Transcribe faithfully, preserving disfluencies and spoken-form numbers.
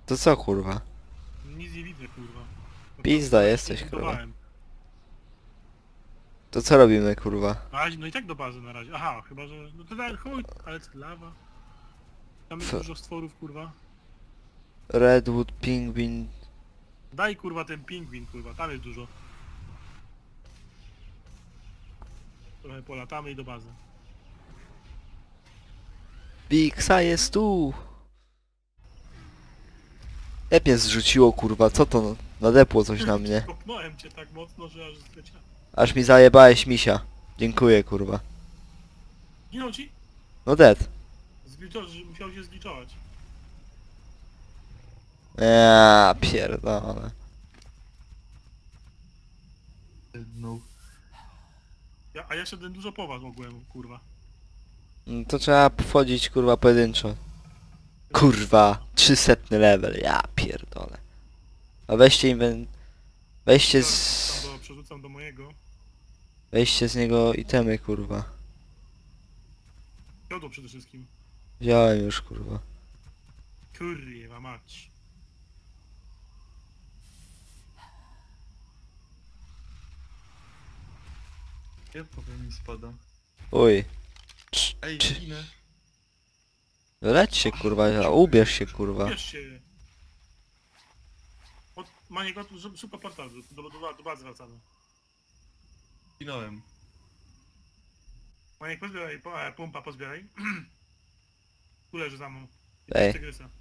To co kurwa? Nic nie widzę, kurwa. No, Pizda to- jesteś, to kurwa. budowałem. To co robimy kurwa? Na razie, no i tak do bazy na razie. Aha, chyba że... No to daj, chuj, ale co, lawa. Tam jest F- dużo stworów, kurwa. Redwood, Pingwin... Daj, kurwa, ten pingwin, kurwa, tam jest dużo. Trochę polatamy i do bazy. Wiksa jest tu! Jak mnie zrzuciło kurwa, co to? Nadepło coś na mnie. Kopnąłem cię tak mocno, że aż zleciałem. Aż mi zajebałeś misia. Dziękuję kurwa. Ginął ci? No dead. Zgliczować, musiał się zgliczować. Eee, pierdolę. No. Ja, a ja szedłem dużo po was mogłem, kurwa. No to trzeba wchodzić kurwa pojedynczo. Kurwa, trzysetny level, ja pierdolę. A weźcie inwen... Weźcie z... Tam do, przerzucam do mojego. Weźcie z niego itemy kurwa. Jodło przede wszystkim. Wziąłem już kurwa. Kurwa mać. Ja powiem mi spada. Uj. Ej, Czy- ginę. Leć się kurwa, a ubierz się kurwa. Wiesz się. Od Maniego, żeby szybko portal, do, do, do, do bazy wracamy. Ginąłem. Maniek, pozbieraj, po, e, pumpa pozbieraj. Tu leży za mną. Ej. Tygrysa.